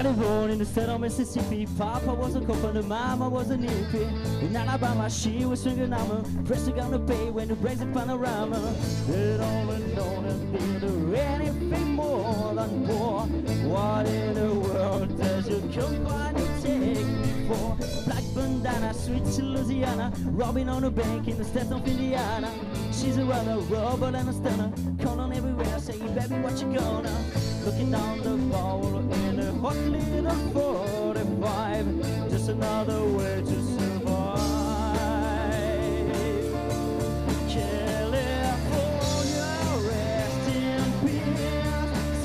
Daddy born in the state of Mississippi. Papa was a cop and mama was a hippie. In Alabama she was swinging armor, pressing on the bay when the brazen panorama. They don't know that they do anything more than war. What in the world does your company take me for? Black bandana, sweet Louisiana, robbing on a bank in the state of Indiana. She's a runner, robber and a stunner, calling everywhere, saying, baby, what you gonna? Looking down the bowl in a hot little 45, just another way to survive. California, rest in peace.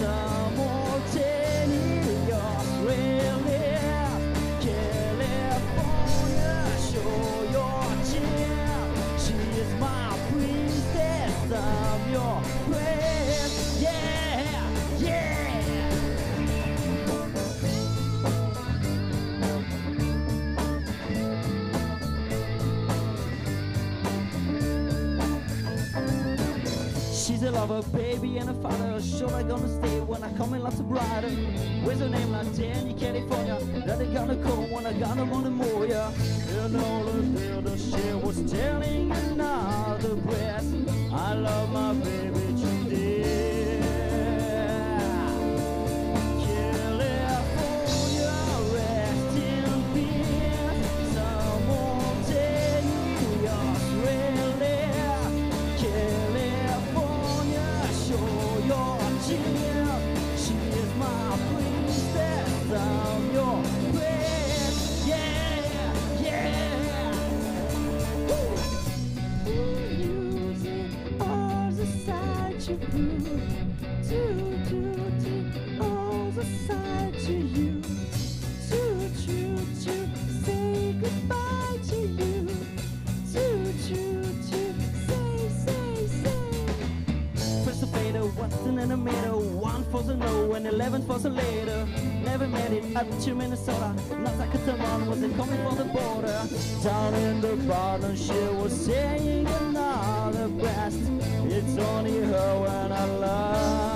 Simultaneous relief. California, show your chin. She is my princess, I'm your prince. Yeah, yeah. She's a lover, baby, and a father. Sure, I'm gonna stay when I come in lots of brighter. Where's her name? Like Danny, California. That they gonna come when I got them on the moor, yeah. And all the shit was telling another breath. I love my baby today. California, rest in peace. Simultaneous relief. California, show your chin. She is my princess, I'm your prince. Yeah, yeah. Using all the sides you prove to all the sides to you, to say goodbye to you, to say. Press the fader, what's in the middle? 1 for the no and 11 for the later. Never made it up to Minnesota. Not like a Taman, was it coming from the border? Down in the bottom, she was saying another breast. It's only her when I love.